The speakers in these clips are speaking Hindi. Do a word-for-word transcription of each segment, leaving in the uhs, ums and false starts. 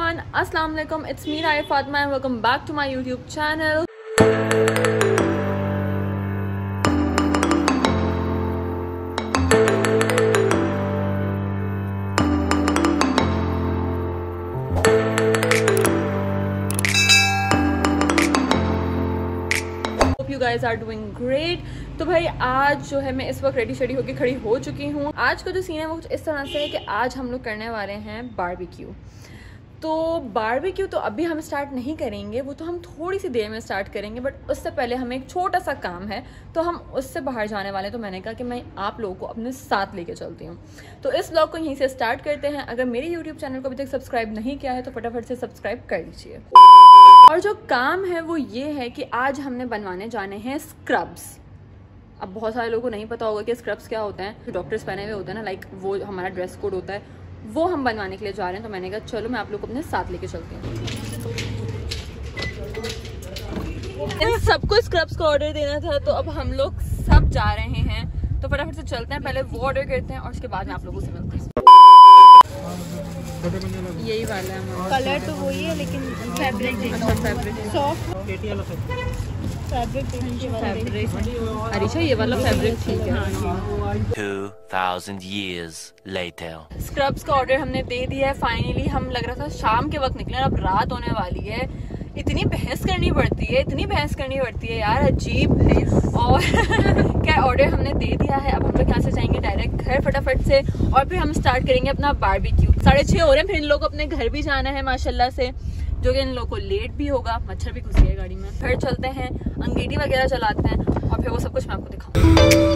एवरीवन, अस्सलाम वालेकुम, it's me Rai Fatima and welcome back to my YouTube channel. Hope you guys are doing great. तो भाई आज जो है मैं इस वक्त रेडी शेडी होकर खड़ी हो चुकी हूँ। आज का जो सीन है वो कुछ इस तरह से है कि आज हम लोग करने वाले हैं बारबेक्यू। तो बारबेक्यू तो अभी हम स्टार्ट नहीं करेंगे, वो तो हम थोड़ी सी देर में स्टार्ट करेंगे, बट उससे पहले हमें एक छोटा सा काम है, तो हम उससे बाहर जाने वाले हैं। तो मैंने कहा कि मैं आप लोगों को अपने साथ लेके चलती हूँ। तो इस ब्लॉग को यहीं से स्टार्ट करते हैं। अगर मेरे यूट्यूब चैनल को अभी तक सब्सक्राइब नहीं किया है तो फटाफट से सब्सक्राइब कर लीजिए। और जो काम है वो ये है कि आज हमने बनवाने जाने हैं स्क्रब्स। अब बहुत सारे लोगों को नहीं पता होगा कि स्क्रब्स क्या होते हैं। जो डॉक्टर्स पहने हुए होते हैं ना, लाइक वो हमारा ड्रेस कोड होता है, वो हम बनवाने के लिए जा रहे हैं। तो मैंने कहा चलो मैं आप लोग को अपने साथ लेके चलती हूँ। इन सबको स्क्रब्स का ऑर्डर देना था, तो अब हम लोग सब जा रहे हैं। तो फटाफट से चलते हैं, पहले वो ऑर्डर करते हैं और उसके बाद में आप लोगों से मिलते हैं। यही वाला है, कलर तो वही है लेकिन फैब्रिक अच्छा fabric soft fabric fabric Arisha ये वाला फैब्रिक ठीक है। two thousand years later. Scrubs का ऑर्डर हमने दे दिया है फाइनली। हम लग रहा था शाम के वक्त निकले और अब रात होने वाली है। इतनी बहस करनी पड़ती है, इतनी बहस करनी पड़ती है यार, अजीब है। और क्या ऑर्डर हमने दे दिया है। अब हम लोग यहाँ से जाएंगे डायरेक्ट घर फटाफट से और फिर हम स्टार्ट करेंगे अपना बारबेक्यू। साढ़े छः हो रहे हैं, फिर इन लोगों को अपने घर भी जाना है माशाल्लाह से, जो कि इन लोगों को लेट भी होगा। मच्छर भी घुस गया गाड़ी में। फिर चलते हैं, अंगीठी वगैरह चलाते हैं और फिर वो सब कुछ मैं आपको दिखाऊंगी।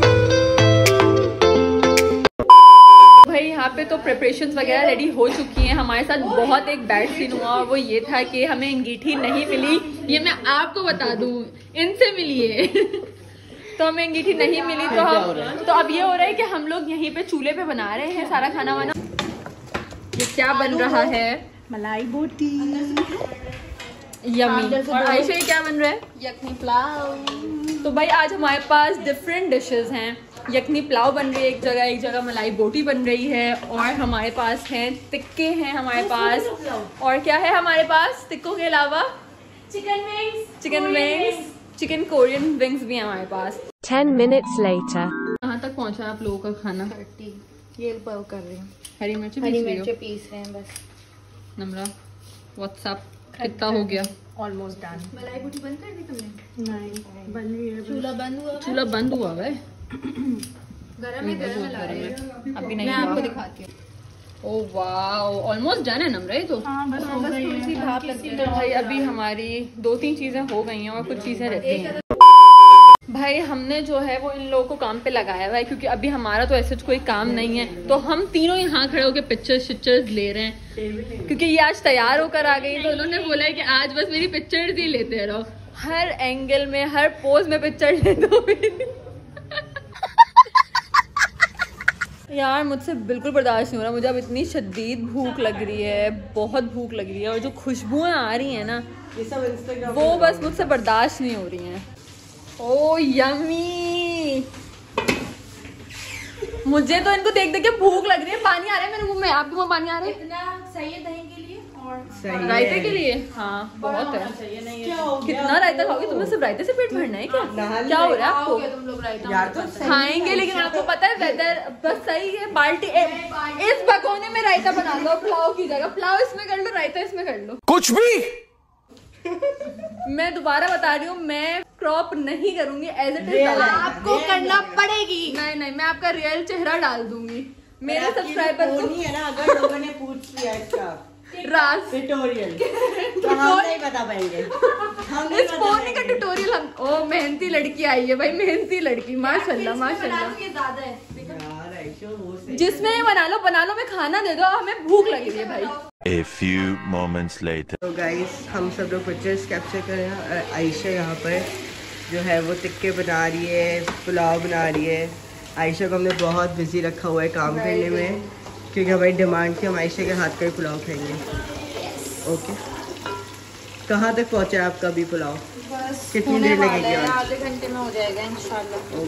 भाई यहाँ पे तो प्रिपरेशंस वगैरह रेडी हो चुकी हैं। हमारे साथ बहुत एक बैड सीन हुआ और वो ये था कि हमें अंगीठी नहीं मिली। ये मैं आपको बता दूं, इनसे मिली है। तो हमें अंगीठी नहीं मिली। तो हम तो अब ये हो रहा है कि हम लोग यहीं पे चूल्हे पे बना रहे हैं सारा खाना वाना। ये क्या बन रहा है? मलाई बोटी यम्मी। और आयशा ये क्या बन रहा है? यखनी पुलाव। तो भाई आज हमारे पास डिफरेंट डिशेस हैं। यखनी पुलाव बन रही है एक जगह, एक जगह मलाई बोटी बन रही है, और हमारे पास हैं टिक्के हैं हमारे पास। और क्या है हमारे पास टिक्कों के अलावा? Chicken wings chicken wings, chicken Korean wings भी हैं हमारे पास। Ten minutes later. कहाँ तक पहुँचा आप लोगों का खाना? ये बॉईल कर रही हूँ। हरी मिर्ची हरी पीस रही हो? मिर्च पीस रहे हैं बस। नमरा व्हाट्सएप कितना हो गया? Almost done. मलाई बोटी बंद कर दी तुमने? नहीं बन रही है। चूल्हा बंद हुआ? चूल्हा बंद हुआ है, गरम है, गरम ला रहे हैं। अभी नहीं मैं हुआ। आपको दिखाती हूँ। ओह वाओ, ऑलमोस्ट डन है नमरा। ये तो हाँ बस हो गई थोड़ी सी है। भाप लगती तो है। भाई अभी हमारी दो तीन चीजें हो गई हैं और कुछ चीजें रहती हैं। भाई हमने जो है वो इन लोगों को काम पे लगाया हुआ है, क्योंकि अभी हमारा तो ऐसा कोई काम नहीं है। तो हम तीनों यहाँ खड़े होकर पिक्चर्स शिक्चर्स ले रहे हैं, क्योंकि ये आज तैयार होकर आ गई। तो उन्होंने बोला है कि आज बस मेरी पिक्चर्स ही लेते रहो, हर एंगल में हर पोज में पिक्चर ले दो। यार मुझसे बिल्कुल बर्दाश्त नहीं हो रहा। मुझे अब इतनी शदीद भूख लग रही है, बहुत भूख लग रही है। और जो खुशबुएं आ रही हैं ना, वो बस मुझसे बर्दाश्त नहीं हो रही हैं। Oh yummy. मुझे तो इनको देख देख के भूख लग रही है, पानी आ रहा है मेरे मुंह में। आपके मुंह पानी आ रहा है? इतना सही है दही के लिए और रायते के लिए? हाँ बहुत है। कितना रायता खाओगे? तुम्हें सिर्फ रायते से पेट भरना है क्या? क्या हो रहा है आपको? खाओगे तुम लोग रायता? खाएंगे, लेकिन आपको पता है वेदर बस सही है। बाल्टी ए, इस भगोने में रायता बना लो, पुलाव की जगह पुलाव इसमें कर लो, रायता इसमें कर लो। कुछ भी मैं दोबारा बता रही हूँ, मैं क्रॉप नहीं करूंगी, एज इट इज आपको करना पड़ेगी। नहीं नहीं, मैं आपका रियल चेहरा डाल दूंगी। मेरे सब्सक्राइबर को नहीं है ना, अगर लोगों ने पूछ लिया इसका राज ट्यूटोरियल तो हम नहीं बता पाएंगे। हम नहीं इस बता फोन पाएंगे। का ट्यूटोरियल हम। ओ मेहनती लड़की आई है भाई, मेहनती लड़की, माशाल्लाह माशाल्लाह। ये ज्यादा है। यार ऐशो वो सही। जिसमें ये बना लो बना लो, मैं खाना दे दो, हमें भूख लगी है भाई। A few moments later. तो गाइस हम सब लोग पिक्चर्स कैप्चर कर रहे हैं। आयशा यहाँ पर जो है वो टिक्के बना रही है, पुलाव बना रही है। आयशा को हमने बहुत बिजी रखा हुआ है काम करने में, क्योंकि हमारी डिमांड थी हम आयशा के हाथ का ही पुलाव खाएंगे। ओके, कहाँ तक पहुँचा है आपका अभी पुलाव? बस कितनी देर लगेगी आज? आधे घंटे में हो जाएगा इंशाल्लाह।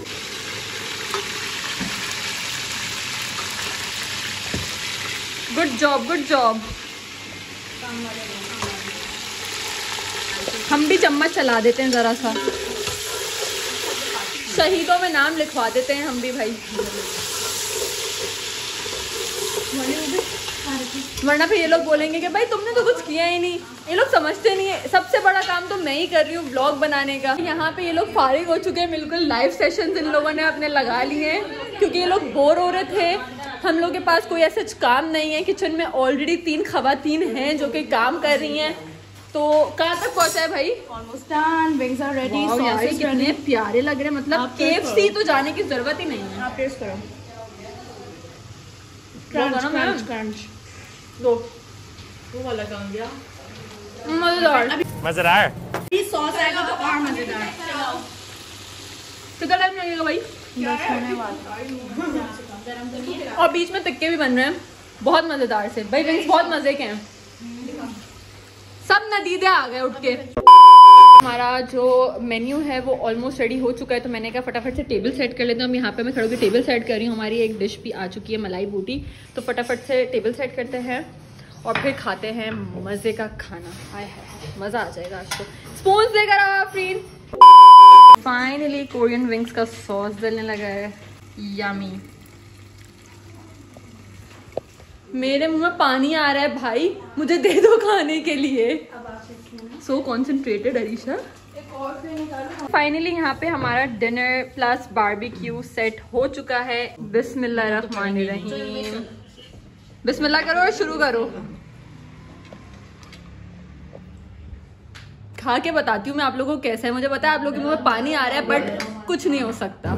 Good job good job. हम भी चम्मच चला देते हैं जरा सा, शहीदों में नाम लिखवा देते हैं हम भी भाई, वरना फिर ये लोग बोलेंगे कि भाई तुमने तो कुछ किया ही नहीं। ये लोग समझते नहीं है, सबसे बड़ा काम तो मैं ही कर रही हूँ व्लॉग बनाने का। यहाँ पे ये लोग फारिग हो चुके हैं, बिल्कुल लाइव सेशंस इन लोगों ने अपने लगा लिए हैं, क्योंकि ये लोग बोर हो रहे थे। हम लोग के पास कोई ऐसा काम नहीं है, किचन में ऑलरेडी तीन खवातीन हैं जो कि काम कर रही हैं। तो कहाँ तक पहुँचा है भाई? Almost done, wings are ready, sauces कितने प्यारे लग रहे हैं, मतलब केएफसी तो जाने की जरूरत ही नहीं है। आप टेस्ट करो। क्रंच क्रंच क्रंच दो वो वाला कहाँ गया? मजेदार। मजेदार। ये सॉस आएगा तो और मजेदार। कितना टाइम लगेगा भाई? बस होने वाला। और बीच में टिक्के भी बन रहे हैं बहुत मजेदार से भाई, विंग्स बहुत मजे के हैं। सब नदीदे आ गए उठ के। हमारा जो मेन्यू है वो ऑलमोस्ट रेडी हो चुका है, तो मैंने कहा फटाफट से टेबल सेट कर लेते हैं। हम यहाँ पे मैं खड़े होकर टेबल सेट कर रही हूँ। हमारी एक डिश भी आ चुकी है, मलाई बूटी, तो फटाफट से टेबल सेट करते हैं और फिर खाते हैं मज़े का खाना। हाय हाय मज़ा आ जाएगा आज तो। स्पून देकर आओ आफरीन। फाइनली कोरियन विंग्स का सॉस डलने लगा है, यमी। मेरे मुंह में पानी आ रहा है भाई, मुझे दे दो खाने के लिए। सो कॉन्सेंट्रेटेड अरीशा। फाइनली यहाँ पे हमारा डिनर प्लस बारबेक्यू सेट हो चुका है। बिस्मिल्लाहिर्रहमानिर्रहीम। बिस्मिल्लाह करो और शुरू करो। खा के बताती हूँ मैं आप लोगों को कैसा है। मुझे पता है आप लोगों के मुंह में पानी आ रहा है, बट कुछ नहीं हो सकता।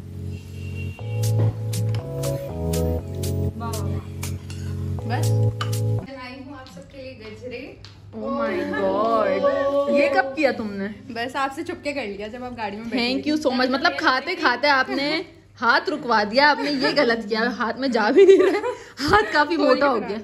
बस आप सबके लिए गजरे। ओह माय गॉड, ये कब किया तुमने? बस आपसे चुपके कर लिया जब आप गाड़ी में। Thank you so much. मतलब खाते खाते आपने हाथ रुकवा दिया, आपने ये गलत किया। हाथ में जा भी नहीं रहा, हाथ काफी मोटा हो गया।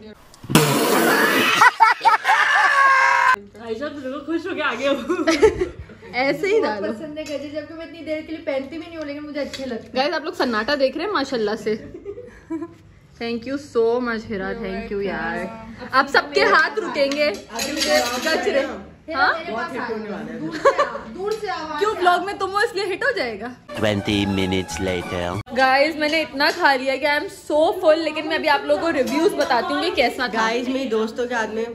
खुश हो गया आगे। ऐसे ही डालो। पसंद है गजरे, जबकि मैं इतनी देर के लिए पहनती भी नहीं हूँ, लेकिन मुझे अच्छे लगते हैं। गाइस आप लोग सन्नाटा देख रहे हैं माशाल्लाह से। Thank you so much Hira, thank you यार। आप सबके हाथ रुकेंगे गजरे। हाँ दूर से आवाज। क्यों ब्लॉग में तुम हो इसलिए हिट हो जाएगा। Twenty minutes later. गाइस मैंने इतना खा लिया कि आई एम सो फुल, लेकिन मैं अभी आप लोगों को रिव्यूज बताती हूँ कि कैसा था। गाइस मेरी दोस्तों के हाथ में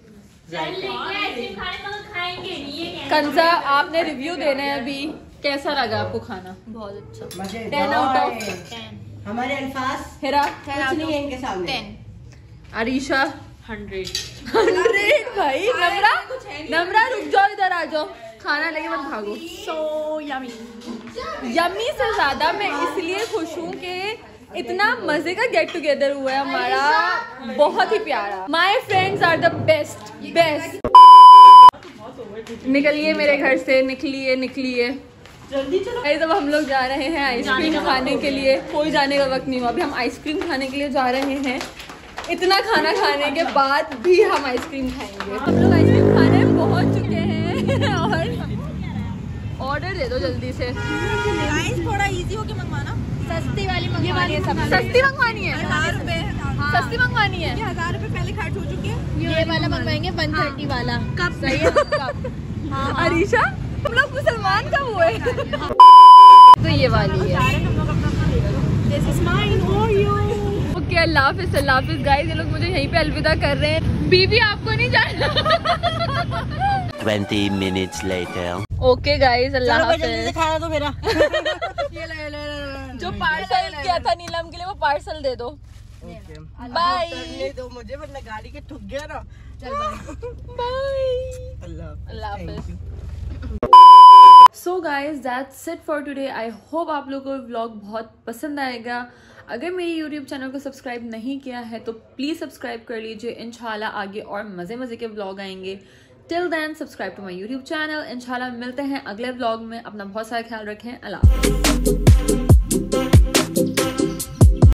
कंजा आपने रिव्यू देना है अभी, कैसा लगा आपको खाना? बहुत अच्छा। Ten out of. हमारे अल्फाज हिरा कुछ नहीं है इनके सामने। अरीशा हंड्रेड हंड्रेड भाई। नमरा नमरा रुक जाओ, इधर आ जाओ, खाना लेके मत भागो। So yummy. यम्मी से ज्यादा मैं इसलिए खुश हूँ कि इतना मजे का गेट टुगेदर हुआ है हमारा, बहुत ही प्यारा। My friends are the best best. निकलिए मेरे घर से, निकलिए निकलिए जल्दी चलो। अब हम लोग जा रहे हैं आइसक्रीम खाने के लिए। कोई जाने का वक्त नहीं हुआ, अभी हम आइसक्रीम खाने के लिए जा रहे हैं। इतना खाना खाने के बाद भी हम आइसक्रीम खाएंगे। हम लोग आइसक्रीम खाने पहुंच चुके हैं और ऑर्डर दे दो जल्दी से। थोड़ा इजी हो के मंगवाना। सस्ती वाली मंगवानी है सब। सस्ती मंगवानी है, हजार रुपए सस्ती मंगवानी है। हजार रुपए पहले खर्च हो चुके हैं। ये वाला मंगवाएंगे वन थर्टी वाला। कब सही है कब? अरीशा हम लोग मुसलमान कब हुए? तो ये वाली है। ओके अल्लाह हाफिज़ अल्लाह हाफिज़। गाइस ये लोग मुझे यहीं पे अलविदा कर रहे हैं। बीवी आपको नहीं जाना। Twenty minutes later. Okay guys अल्लाह हाफिज़। खाना तो मेरा जो पार्सल किया था नीलम के लिए वो पार्सल दे दो। बाय। दो मुझे, वरना गाड़ी के ठुक गया ना। बाय अल्लाह अल्लाह हाफिज़। So guys that's it for today. I hope आप लोगों को व्लॉग बहुत पसंद आएगा। अगर मेरी यूट्यूब चैनल को सब्सक्राइब नहीं किया है तो प्लीज़ सब्सक्राइब कर लीजिए। इंशाल्लाह आगे और मज़े मज़े के व्लॉग आएंगे। Till then subscribe to my YouTube channel. इंशाल्लाह मिलते हैं अगले व्लॉग में। अपना बहुत सारा ख्याल रखें। अल्लाह।